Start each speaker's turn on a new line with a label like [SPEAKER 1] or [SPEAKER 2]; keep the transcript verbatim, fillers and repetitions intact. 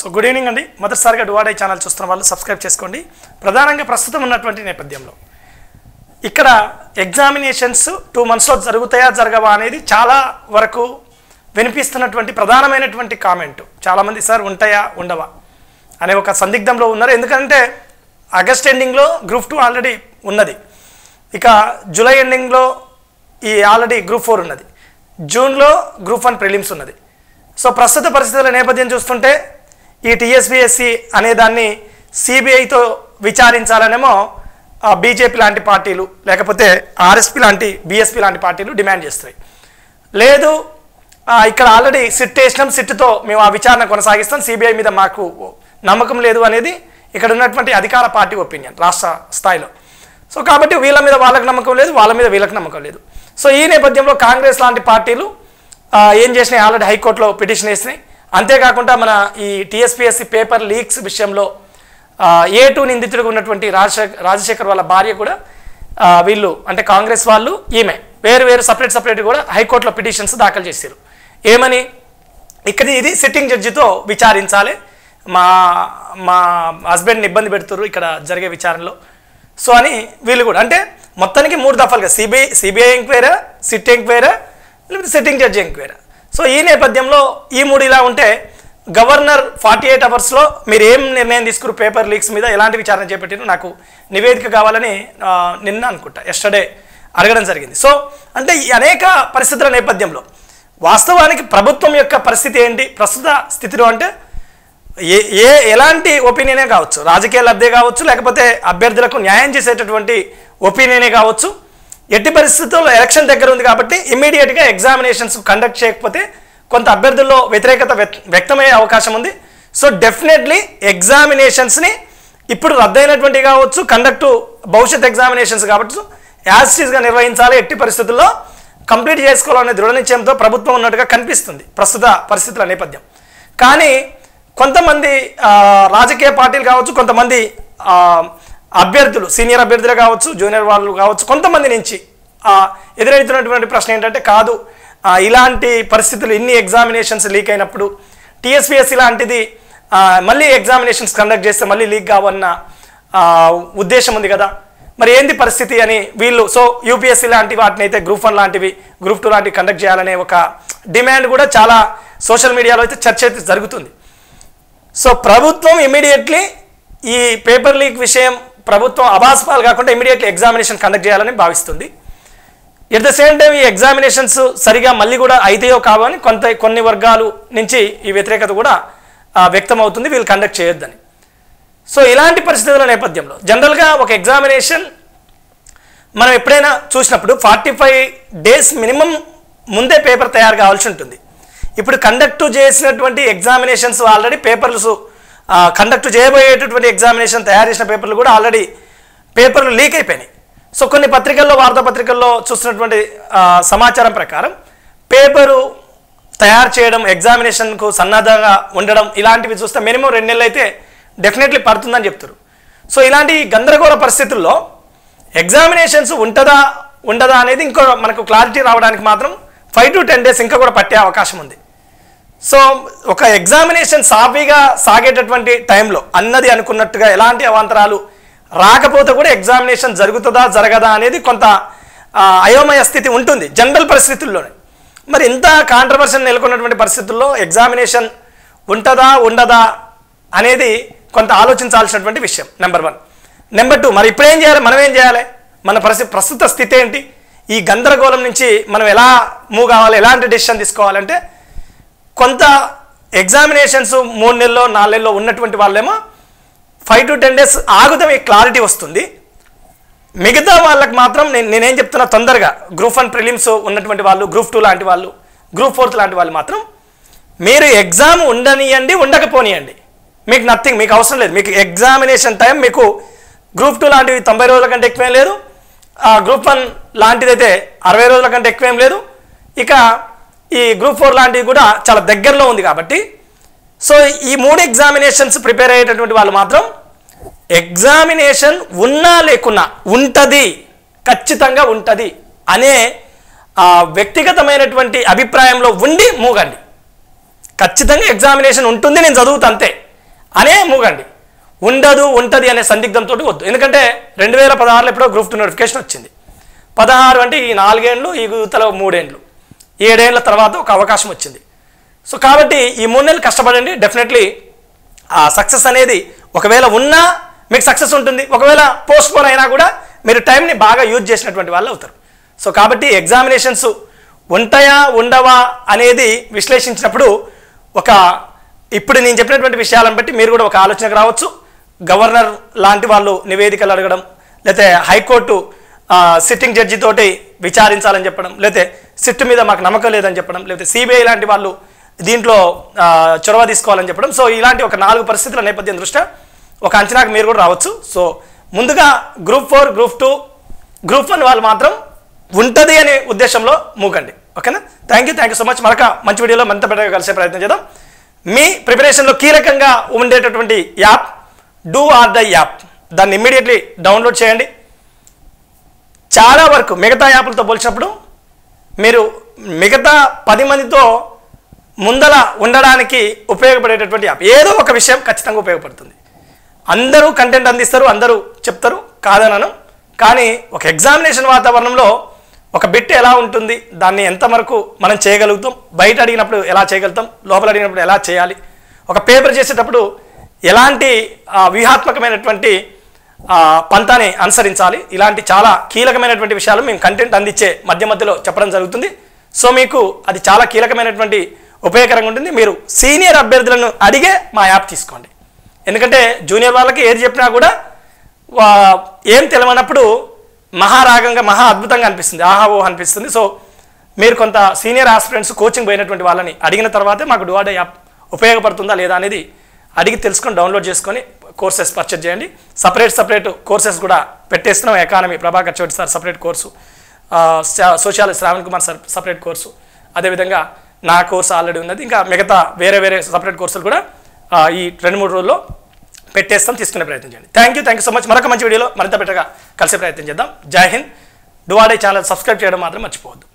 [SPEAKER 1] So good evening అండి. మొదటిసారిగా డువాడై channel చూస్తున్న వాళ్ళు సబ్స్క్రైబ్ చేసుకోండి. ప్రధానంగా ప్రస్తుతం ఉన్నటువంటి నేపథ్యంలో ఇక్కడ ఎగ్జామినేషన్స్ టూ మంత్స్లో జరుగుతాయా జరగవా అనేది చాలా వరకు వినిపిస్తున్నటువంటి ప్రధానమైనటువంటి కామెంట్. చాలామంది సార్ ఉంటాయా ఉండవా అనే ఒక సందిగ్ధంలో ఉన్నారు. ఎందుకంటే ఆగస్ట్ ఎండింగ్లో గ్రూప్ టూ ఆల్రెడీ ఉన్నది, ఇక జూలై ఎండింగ్లో ఈ ఆల్రెడీ గ్రూప్ ఫోర్ ఉన్నది, జూన్లో గ్రూప్ వన్ ప్రిలిమ్స్ ఉన్నది. సో ప్రస్తుత పరిస్థితుల నేపథ్యం చూస్తుంటే ఈ టీఎస్పీఎస్సీ అనే దాన్ని సిబిఐతో విచారించాలనేమో బీజేపీ లాంటి పార్టీలు లేకపోతే ఆర్ఎస్పీ లాంటి బీఎస్పీ లాంటి పార్టీలు డిమాండ్ చేస్తాయి. లేదు ఇక్కడ ఆల్రెడీ సిట్ వేసినాం, సిట్తో మేము ఆ విచారణ కొనసాగిస్తాం, సిబిఐ మీద మాకు నమ్మకం లేదు అనేది ఇక్కడ ఉన్నటువంటి అధికార పార్టీ ఒపీనియన్ రాష్ట్ర స్థాయిలో. సో కాబట్టి వీళ్ళ మీద వాళ్ళకి నమ్మకం లేదు, వాళ్ళ మీద వీళ్ళకి నమ్మకం లేదు. సో ఈ నేపథ్యంలో కాంగ్రెస్ లాంటి పార్టీలు ఏం చేసినాయి, ఆల్రెడీ హైకోర్టులో పిటిషన్ వేసినాయి. అంతేకాకుండా మన ఈ టీఎస్పీఎస్సీ పేపర్ లీక్స్ విషయంలో ఏ టూ నిందితుడిగా ఉన్నటువంటి రాజశేఖర్ రాజశేఖర్ వాళ్ళ భార్య కూడా వీళ్ళు అంటే కాంగ్రెస్ వాళ్ళు ఈమె వేరు వేరు సపరేట్ సపరేట్ కూడా హైకోర్టులో పిటిషన్స్ దాఖలు చేశారు. ఏమని, ఇక్కడ ఇది సిట్టింగ్ జడ్జితో విచారించాలి, మా మా హస్బెండ్ని ఇబ్బంది పెడుతున్నారు ఇక్కడ జరిగే విచారణలో. సో అని వీళ్ళు కూడా అంటే మొత్తానికి మూడు దఫాలుగా సిబిఐ సిబిఐ ఎంక్వైరా, సిట్ ఎంక్వైరా, లేకపోతే సిట్టింగ్ జడ్జి ఎంక్వైరా. సో ఈ నేపథ్యంలో ఈ మూడు ఇలా ఉంటే గవర్నర్ ఫార్టీ ఎయిట్ అవర్స్లో మీరు ఏం నిర్ణయం తీసుకురు పేపర్ లీక్స్ మీద ఎలాంటి విచారణ చేపట్టారు నాకు నివేదిక కావాలని నిన్న అనుకుంటా ఎస్టర్డే అడగడం జరిగింది. సో అంటే ఈ అనేక పరిస్థితుల నేపథ్యంలో వాస్తవానికి ప్రభుత్వం యొక్క పరిస్థితి ఏంటి ప్రస్తుత స్థితిలో అంటే ఏ ఏ ఎలాంటి ఒపీనియనే కావచ్చు, రాజకీయ లబ్ధే కావచ్చు, లేకపోతే అభ్యర్థులకు న్యాయం చేసేటటువంటి ఒపీనియనే కావచ్చు, ఎట్టి పరిస్థితుల్లో ఎలక్షన్ దగ్గర ఉంది కాబట్టి ఇమ్మీడియట్గా ఎగ్జామినేషన్స్ కండక్ట్ చేయకపోతే కొంత అభ్యర్థుల్లో వ్యతిరేకత వ్యక్తమయ్యే అవకాశం ఉంది. సో డెఫినెట్లీ ఎగ్జామినేషన్స్ని ఇప్పుడు రద్దయినటువంటి కావచ్చు, కండక్ట్ భవిష్యత్ ఎగ్జామినేషన్స్ కావచ్చు యాజ్ టీజ్గా నిర్వహించాలి, ఎట్టి పరిస్థితుల్లో కంప్లీట్ చేసుకోవాలనే దృఢ నిశ్చయంతో ప్రభుత్వం ఉన్నట్టుగా కనిపిస్తుంది ప్రస్తుత పరిస్థితుల నేపథ్యం. కానీ కొంతమంది రాజకీయ పార్టీలు కావచ్చు, కొంతమంది అభ్యర్థులు సీనియర్ అభ్యర్థులు కావచ్చు, జూనియర్ వాళ్ళు కావచ్చు, కొంతమంది నుంచి ఎదురవుతున్నటువంటి ప్రశ్న ఏంటంటే కాదు ఇలాంటి పరిస్థితులు ఇన్ని ఎగ్జామినేషన్స్ లీక్ అయినప్పుడు టీఎస్పీఎస్సీ లాంటిది మళ్ళీ ఎగ్జామినేషన్స్ కండక్ట్ చేస్తే మళ్ళీ లీక్ కావన్న ఉద్దేశం ఉంది కదా, మరి ఏంది పరిస్థితి అని వీళ్ళు సో యూపీఎస్సీ లాంటి వాటిని అయితే గ్రూప్ వన్ లాంటివి గ్రూప్ టూ లాంటివి కండక్ట్ చేయాలనే ఒక డిమాండ్ కూడా చాలా సోషల్ మీడియాలో అయితే చర్చ అయితే జరుగుతుంది. సో ప్రభుత్వం ఇమీడియట్లీ ఈ పేపర్ లీక్ విషయం ప్రభుత్వం అబాస్పాలు కాకుండా ఇమీడియట్లీ ఎగ్జామినేషన్ కండక్ట్ చేయాలని భావిస్తుంది. ఎట్ ద సేమ్ టైం ఈ ఎగ్జామినేషన్స్ సరిగా మళ్ళీ కూడా అయితాయో కావో అని కొంత కొన్ని వర్గాలు నుంచి ఈ వ్యతిరేకత కూడా వ్యక్తం అవుతుంది, వీళ్ళు కండక్ట్ చేయొద్దని. సో ఇలాంటి పరిస్థితుల నేపథ్యంలో జనరల్గా ఒక ఎగ్జామినేషన్ మనం ఎప్పుడైనా చూసినప్పుడు ఫార్టీ ఫైవ్ డేస్ మినిమం ముందే పేపర్ తయారు కావాల్సి ఉంటుంది. ఇప్పుడు కండక్ట్ చేసినటువంటి ఎగ్జామినేషన్స్ ఆల్రెడీ పేపర్స్ కండక్ట్ చేయబోయేటటువంటి ఎగ్జామినేషన్ తయారు చేసిన పేపర్లు కూడా ఆల్రెడీ పేపర్లు లీక్ అయిపోయినాయి. సో కొన్ని పత్రికల్లో వార్తాపత్రికల్లో చూస్తున్నటువంటి సమాచారం ప్రకారం పేపరు తయారు చేయడం, ఎగ్జామినేషన్కు సన్నద్ధంగా ఉండడం ఇలాంటివి చూస్తే మినిమం రెండు నెలలు అయితే డెఫినెట్లీ పడుతుందని చెప్తారు. సో ఇలాంటి గందరగోళ పరిస్థితుల్లో ఎగ్జామినేషన్స్ ఉంటుందా ఉండదా అనేది ఇంకో మనకు క్లారిటీ రావడానికి మాత్రం ఫైవ్ టు టెన్ డేస్ ఇంకా కూడా పట్టే అవకాశం ఉంది. సో ఒక ఎగ్జామినేషన్ సాఫీగా సాగేటటువంటి టైంలో అన్నది అనుకున్నట్టుగా ఎలాంటి అవాంతరాలు రాకపోతే కూడా ఎగ్జామినేషన్ జరుగుతుందా జరగదా అనేది కొంత అయోమయ స్థితి ఉంటుంది జనరల్ పరిస్థితుల్లోనే. మరి ఇంత కాంట్రవర్షన్ నెలకొన్నటువంటి పరిస్థితుల్లో ఎగ్జామినేషన్ ఉంటుందా ఉండదా అనేది కొంత ఆలోచించాల్సినటువంటి విషయం నెంబర్ వన్. నెంబర్ టూ, మరి ఇప్పుడు ఏం చేయాలి, మనం ఏం చేయాలి, మన పరిస్థితి ప్రస్తుత స్థితి ఏంటి, ఈ గందరగోళం నుంచి మనం ఎలా మూవ్ కావాలి, ఎలాంటి డెసిషన్ తీసుకోవాలంటే కొంత ఎగ్జామినేషన్స్ మూడు నెలల్లో నాలుగు నెలల్లో ఉన్నటువంటి వాళ్ళేమో ఫైవ్ టు టెన్ డేస్ ఆగుతాం ఈ క్లారిటీ వస్తుంది. మిగతా వాళ్ళకి మాత్రం నేను నేనేం చెప్తున్నా తొందరగా గ్రూప్ వన్ ప్రిలిమ్స్ ఉన్నటువంటి వాళ్ళు, గ్రూప్ టూ లాంటి వాళ్ళు, గ్రూప్ ఫోర్త్ లాంటి వాళ్ళు మాత్రం మీరు ఎగ్జామ్ ఉండనియండి ఉండకపోనియండి, మీకు నథింగ్, మీకు అవసరం లేదు. మీకు ఎగ్జామినేషన్ టైం మీకు గ్రూప్ టూ లాంటివి తొంభై రోజుల కంటే ఎక్కువేం లేదు, గ్రూప్ వన్ లాంటిదైతే అరవై రోజుల కంటే ఎక్కువేం లేదు, ఇక ఈ గ్రూప్ ఫోర్ లాంటివి కూడా చాలా దగ్గరలో ఉంది కాబట్టి సో ఈ మూడు ఎగ్జామినేషన్స్ ప్రిపేర్ అయ్యేటటువంటి వాళ్ళు మాత్రం ఎగ్జామినేషన్ ఉన్నా లేకున్నా ఉంటుంది, ఖచ్చితంగా ఉంటుంది అనే వ్యక్తిగతమైనటువంటి అభిప్రాయంలో ఉండి మూగండి. ఖచ్చితంగా ఎగ్జామినేషన్ ఉంటుంది, నేను చదువుతా అంతే, అనే మూగండి. ఉండదు ఉంటుంది అనే సందిగ్ధంతో వద్దు. ఎందుకంటే రెండు వేల పదహారులో ఎప్పుడో గ్రూప్ టూ నోటిఫికేషన్ వచ్చింది. పదహారు అంటే ఈ నాలుగేండ్లు, ఈ యువతలో మూడేండ్లు, ఏడేళ్ల తర్వాత ఒక అవకాశం వచ్చింది. సో కాబట్టి ఈ మూడు నెలలు కష్టపడండి. డెఫినెట్లీ ఆ సక్సెస్ అనేది ఒకవేళ ఉన్నా మీకు సక్సెస్ ఉంటుంది, ఒకవేళ పోస్ట్ పోన్ అయినా కూడా మీరు టైంని బాగా యూజ్ చేసినటువంటి వాళ్ళు అవుతారు. సో కాబట్టి ఎగ్జామినేషన్స్ ఉంటాయా ఉండవా అనేది విశ్లేషించినప్పుడు ఒక ఇప్పుడు నేను చెప్పినటువంటి విషయాలను బట్టి మీరు కూడా ఒక ఆలోచనకు రావచ్చు. గవర్నర్ లాంటి వాళ్ళు నివేదికలు అడగడం, లేకపోతే హైకోర్టు సిట్టింగ్ జడ్జి తోటి విచారించాలని చెప్పడం, లేకపోతే సిట్ మీద మాకు నమ్మకం లేదని చెప్పడం, లేకపోతే సిబిఐ లాంటి వాళ్ళు దీంట్లో చొరవ తీసుకోవాలని చెప్పడం. సో ఇలాంటి ఒక నాలుగు పరిస్థితుల నేపథ్యం దృష్ట్యా ఒక అంచనాకు మీరు కూడా రావచ్చు. సో ముందుగా group four, group two, group one వాళ్ళు మాత్రం ఉంటుంది అనే ఉద్దేశంలో మూకండి. ఓకేనా? Thank you thank you so much. మరొక మంచి వీడియోలో మరింత బెటర్గా కలిసే ప్రయత్నం చేద్దాం. మీ ప్రిపరేషన్లో కీలకంగా ఉండేటటువంటి app do or the app, దాన్ని ఇమ్మీడియట్లీ డౌన్లోడ్ చేయండి. చాలా వరకు మిగతా యాప్లతో పోల్చినప్పుడు మీరు మిగతా పది మందితో ముందల ఉండడానికి ఉపయోగపడేటటువంటి యాప్. ఏదో ఒక విషయం ఖచ్చితంగా ఉపయోగపడుతుంది. అందరూ కంటెంట్ అందిస్తారు, అందరూ చెప్తారు, కాదనను. కానీ ఒక ఎగ్జామినేషన్ వాతావరణంలో ఒక బిట్ ఎలా ఉంటుంది, దాన్ని ఎంతవరకు మనం చేయగలుగుతాం, బయట అడిగినప్పుడు ఎలా చేయగలుగుతాం, లోపల అడిగినప్పుడు ఎలా చేయాలి, ఒక పేపర్ చేసేటప్పుడు ఎలాంటి వ్యూహాత్మకమైనటువంటి పంతాన్ని అనుసరించాలి, ఇలాంటి చాలా కీలకమైనటువంటి విషయాలు మేము కంటెంట్ అందించే మధ్య మధ్యలో చెప్పడం జరుగుతుంది. సో మీకు అది చాలా కీలకమైనటువంటి ఉపయోగకరంగా ఉంటుంది. మీరు సీనియర్ అభ్యర్థులను అడిగే మా యాప్ తీసుకోండి. ఎందుకంటే జూనియర్ వాళ్ళకి ఏది చెప్పినా కూడా ఏం తెలియనప్పుడు మహారాగంగా మహా అద్భుతంగా అనిపిస్తుంది, ఆహా ఓ అనిపిస్తుంది. సో మీరు కొంత సీనియర్ ఆస్పిరెంట్స్ కోచింగ్ పోయినటువంటి వాళ్ళని అడిగిన తర్వాతే మాకు డూ ఆర్ ద యాప్ ఉపయోగపడుతుందా లేదా అనేది అడిగి తెలుసుకొని డౌన్లోడ్ చేసుకొని కోర్సెస్ పర్చేజ్ చేయండి. సపరేట్ సపరేట్ కోర్సెస్ కూడా పెట్టేస్తున్నాం. Economy Prabhakar Chaudhary sir separate course, sociology Shravan Kumar sir separate course, అదేవిధంగా నా కోర్సు ఆల్రెడీ ఉన్నది. ఇంకా మిగతా వేరే వేరే సపరేట్ కోర్సులు కూడా ఈ రెండు మూడు రోజుల్లో పెట్టేస్తాం, తీసుకునే ప్రయత్నం చేయండి. Thank you thank you so much. మరొక మంచి వీడియోలో మరింత బెటర్గా కలిసే ప్రయత్నం చేద్దాం. జై Hind. Do or the channel subscribe చేయడం మాత్రం మర్చిపోవద్దు.